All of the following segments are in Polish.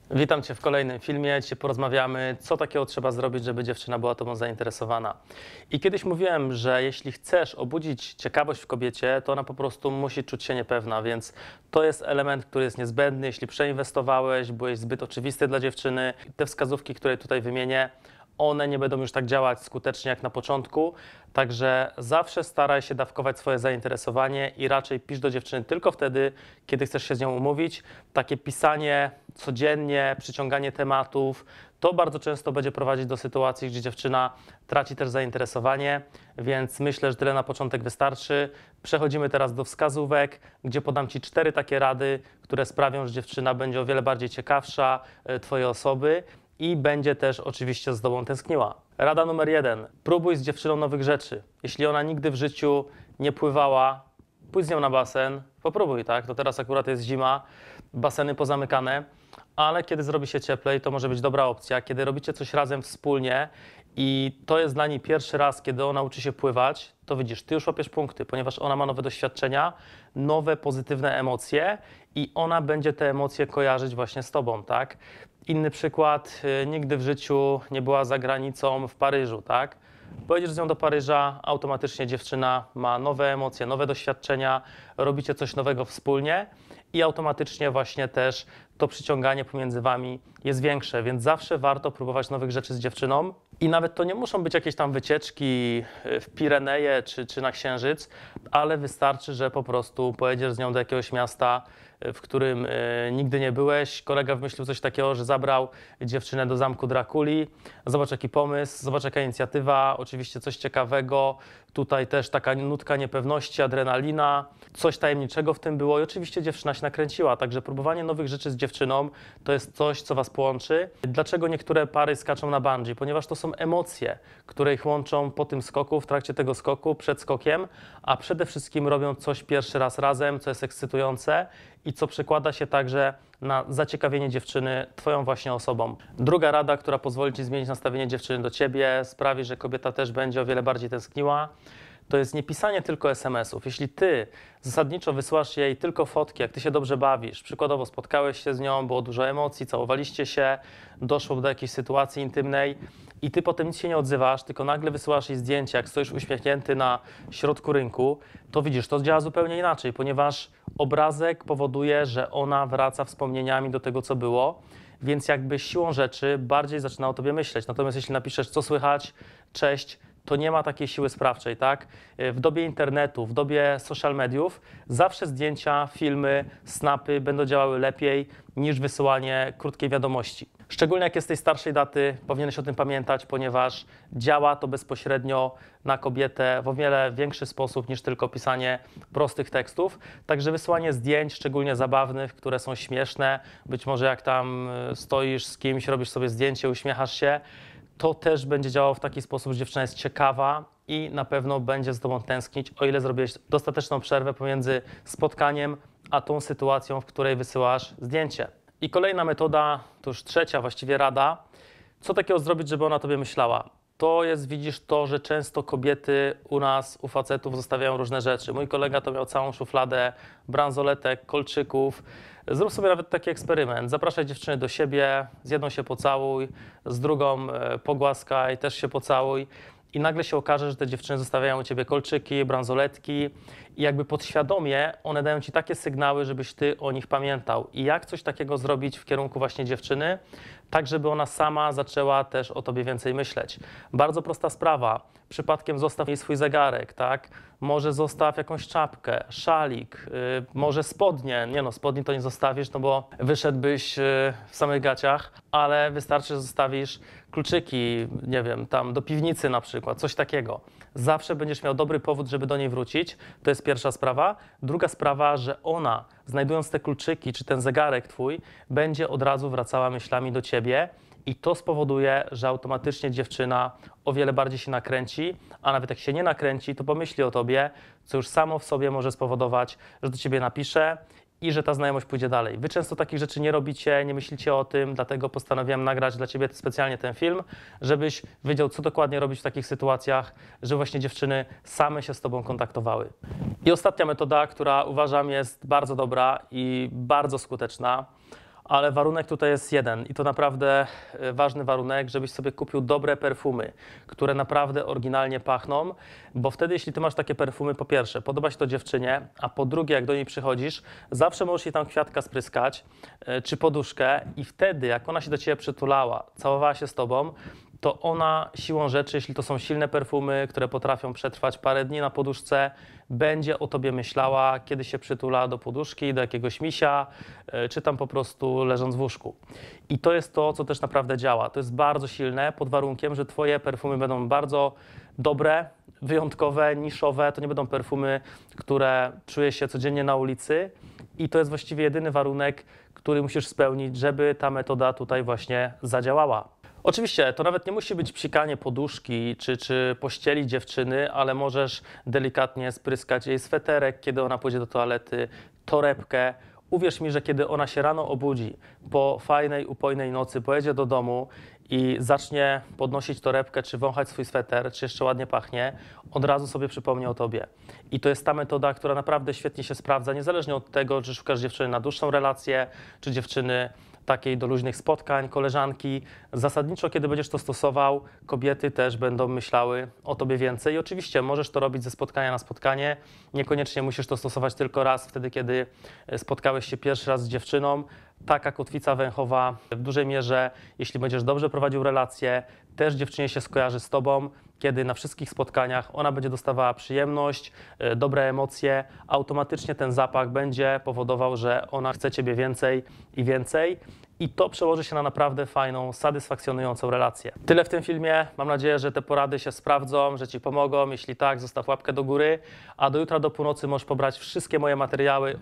Witam Cię w kolejnym filmie. Dzisiaj porozmawiamy, co takiego trzeba zrobić, żeby dziewczyna była Tobą zainteresowana. I kiedyś mówiłem, że jeśli chcesz obudzić ciekawość w kobiecie, to ona po prostu musi czuć się niepewna, więc to jest element, który jest niezbędny. Jeśli przeinwestowałeś, byłeś zbyt oczywisty dla dziewczyny, te wskazówki, które tutaj wymienię, one nie będą już tak działać skutecznie jak na początku, także zawsze staraj się dawkować swoje zainteresowanie i raczej pisz do dziewczyny tylko wtedy, kiedy chcesz się z nią umówić. Takie pisanie codziennie, przyciąganie tematów, to bardzo często będzie prowadzić do sytuacji, gdzie dziewczyna traci też zainteresowanie, więc myślę, że tyle na początek wystarczy. Przechodzimy teraz do wskazówek, gdzie podam Ci 4 takie rady, które sprawią, że dziewczyna będzie o wiele bardziej ciekawsza Twojej osoby i będzie też oczywiście z Tobą tęskniła. Rada numer 1. Próbuj z dziewczyną nowych rzeczy. Jeśli ona nigdy w życiu nie pływała, pójdź z nią na basen, popróbuj, tak? To teraz akurat jest zima, baseny pozamykane, ale kiedy zrobi się cieplej, to może być dobra opcja. Kiedy robicie coś razem wspólnie i to jest dla niej pierwszy raz, kiedy ona uczy się pływać, to widzisz, Ty już łapiesz punkty, ponieważ ona ma nowe doświadczenia, nowe pozytywne emocje i ona będzie te emocje kojarzyć właśnie z Tobą, tak? Inny przykład, nigdy w życiu nie była za granicą w Paryżu, tak? Pojedziesz z nią do Paryża, automatycznie dziewczyna ma nowe emocje, nowe doświadczenia, robicie coś nowego wspólnie i automatycznie właśnie też to przyciąganie pomiędzy wami jest większe, więc zawsze warto próbować nowych rzeczy z dziewczyną i nawet to nie muszą być jakieś tam wycieczki w Pireneje czy na Księżyc, ale wystarczy, że po prostu pojedziesz z nią do jakiegoś miasta, w którym nigdy nie byłeś. Kolega wymyślił coś takiego, że zabrał dziewczynę do zamku Drakuli. Zobacz jaki pomysł, zobacz jaka inicjatywa, oczywiście coś ciekawego. Tutaj też taka nutka niepewności, adrenalina, coś tajemniczego w tym było i oczywiście dziewczyna się nakręciła. Także próbowanie nowych rzeczy z dziewczyną to jest coś, co was połączy. Dlaczego niektóre pary skaczą na bungee? Ponieważ to są emocje, które ich łączą po tym skoku, w trakcie tego skoku, przed skokiem, a przede wszystkim robią coś pierwszy raz razem, co jest ekscytujące i co przekłada się także na zaciekawienie dziewczyny Twoją właśnie osobą. Druga rada, która pozwoli Ci zmienić nastawienie dziewczyny do Ciebie, sprawi, że kobieta też będzie o wiele bardziej tęskniła, to jest nie pisanie tylko SMS-ów. Jeśli Ty zasadniczo wysyłasz jej tylko fotki, jak Ty się dobrze bawisz, przykładowo spotkałeś się z nią, było dużo emocji, całowaliście się, doszło do jakiejś sytuacji intymnej i Ty potem nic się nie odzywasz, tylko nagle wysyłasz jej zdjęcie, jak stoisz uśmiechnięty na środku rynku, to widzisz, to działa zupełnie inaczej, ponieważ obrazek powoduje, że ona wraca wspomnieniami do tego, co było, więc jakby siłą rzeczy bardziej zaczyna o Tobie myśleć. Natomiast jeśli napiszesz, co słychać, cześć, to nie ma takiej siły sprawczej, tak? W dobie internetu, w dobie social mediów zawsze zdjęcia, filmy, snapy będą działały lepiej niż wysyłanie krótkiej wiadomości. Szczególnie jak jest tej starszej daty, powinieneś o tym pamiętać, ponieważ działa to bezpośrednio na kobietę w o wiele większy sposób niż tylko pisanie prostych tekstów. Także wysyłanie zdjęć, szczególnie zabawnych, które są śmieszne, być może jak tam stoisz z kimś, robisz sobie zdjęcie, uśmiechasz się, to też będzie działało w taki sposób, że dziewczyna jest ciekawa i na pewno będzie z Tobą tęsknić, o ile zrobiłeś dostateczną przerwę pomiędzy spotkaniem a tą sytuacją, w której wysyłasz zdjęcie. I kolejna metoda, to już trzecia właściwie rada, co takiego zrobić, żeby ona o Tobie myślała. To jest, widzisz, to, że często kobiety u nas, u facetów zostawiają różne rzeczy. Mój kolega to miał całą szufladę bransoletek, kolczyków. Zrób sobie nawet taki eksperyment. Zapraszaj dziewczyny do siebie, z jedną się pocałuj, z drugą pogłaskaj, też się pocałuj. I nagle się okaże, że te dziewczyny zostawiają u Ciebie kolczyki, bransoletki i jakby podświadomie one dają Ci takie sygnały, żebyś Ty o nich pamiętał. I jak coś takiego zrobić w kierunku właśnie dziewczyny, tak żeby ona sama zaczęła też o Tobie więcej myśleć. Bardzo prosta sprawa. Przypadkiem zostaw jej swój zegarek, tak? Może zostaw jakąś czapkę, szalik, może spodnie. Nie no, spodni to nie zostawisz, no bo wyszedłbyś w samych gaciach, ale wystarczy, że zostawisz kluczyki, nie wiem, tam do piwnicy na przykład, coś takiego. Zawsze będziesz miał dobry powód, żeby do niej wrócić. To jest pierwsza sprawa. Druga sprawa, że ona, znajdując te kluczyki czy ten zegarek Twój, będzie od razu wracała myślami do Ciebie i to spowoduje, że automatycznie dziewczyna o wiele bardziej się nakręci, a nawet jak się nie nakręci, to pomyśli o Tobie, co już samo w sobie może spowodować, że do Ciebie napisze i że ta znajomość pójdzie dalej. Wy często takich rzeczy nie robicie, nie myślicie o tym, dlatego postanowiłem nagrać dla Ciebie specjalnie ten film, żebyś wiedział, co dokładnie robić w takich sytuacjach, że właśnie dziewczyny same się z Tobą kontaktowały. I ostatnia metoda, która uważam jest bardzo dobra i bardzo skuteczna, Ale warunek tutaj jest jeden i to naprawdę ważny warunek, żebyś sobie kupił dobre perfumy, które naprawdę oryginalnie pachną, bo wtedy jeśli ty masz takie perfumy, po pierwsze podoba się to dziewczynie, a po drugie jak do niej przychodzisz, zawsze możesz jej tam kwiatka spryskać czy poduszkę i wtedy jak ona się do ciebie przytulała, całowała się z tobą, to ona siłą rzeczy, jeśli to są silne perfumy, które potrafią przetrwać parę dni na poduszce, będzie o tobie myślała, kiedy się przytula do poduszki, do jakiegoś misia, czy tam po prostu leżąc w łóżku. I to jest to, co też naprawdę działa. To jest bardzo silne pod warunkiem, że twoje perfumy będą bardzo dobre, wyjątkowe, niszowe. To nie będą perfumy, które czuje się codziennie na ulicy. I to jest właściwie jedyny warunek, który musisz spełnić, żeby ta metoda tutaj właśnie zadziałała. Oczywiście, to nawet nie musi być psikanie poduszki czy pościeli dziewczyny, ale możesz delikatnie spryskać jej sweterek, kiedy ona pójdzie do toalety, torebkę. Uwierz mi, że kiedy ona się rano obudzi, po fajnej, upojnej nocy pojedzie do domu i zacznie podnosić torebkę, czy wąchać swój sweter, czy jeszcze ładnie pachnie, od razu sobie przypomni o tobie. I to jest ta metoda, która naprawdę świetnie się sprawdza, niezależnie od tego, czy szukasz dziewczyny na dłuższą relację, czy dziewczyny takiej do luźnych spotkań, koleżanki. Zasadniczo, kiedy będziesz to stosował, kobiety też będą myślały o tobie więcej. I oczywiście możesz to robić ze spotkania na spotkanie. Niekoniecznie musisz to stosować tylko raz, wtedy kiedy spotkałeś się pierwszy raz z dziewczyną. Taka kotwica węchowa w dużej mierze, jeśli będziesz dobrze prowadził relacje, też dziewczynie się skojarzy z tobą, kiedy na wszystkich spotkaniach ona będzie dostawała przyjemność, dobre emocje, automatycznie ten zapach będzie powodował, że ona chce ciebie więcej i więcej. I to przełoży się na naprawdę fajną, satysfakcjonującą relację. Tyle w tym filmie. Mam nadzieję, że te porady się sprawdzą, że ci pomogą. Jeśli tak, zostaw łapkę do góry. A do jutra do północy możesz pobrać wszystkie moje materiały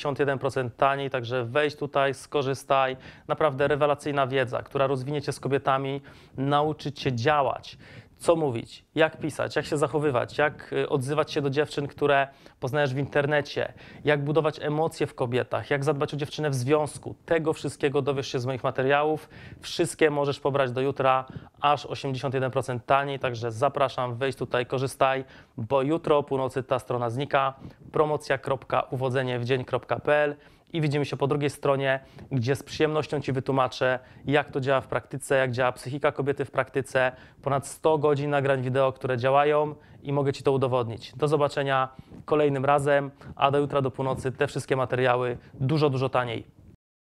81% taniej, także wejdź tutaj, skorzystaj. Naprawdę rewelacyjna wiedza, która rozwinie cię z kobietami, nauczy cię działać. Co mówić, jak pisać, jak się zachowywać, jak odzywać się do dziewczyn, które poznajesz w internecie, jak budować emocje w kobietach, jak zadbać o dziewczynę w związku. Tego wszystkiego dowiesz się z moich materiałów. Wszystkie możesz pobrać do jutra, aż 81% taniej, także zapraszam, wejdź tutaj, korzystaj, bo jutro o północy ta strona znika. promocja.uwodzeniewdzień.pl i widzimy się po drugiej stronie, gdzie z przyjemnością ci wytłumaczę, jak to działa w praktyce, jak działa psychika kobiety w praktyce. Ponad 100 godzin nagrań wideo, które działają i mogę ci to udowodnić. Do zobaczenia kolejnym razem, a do jutra do północy te wszystkie materiały dużo, dużo taniej.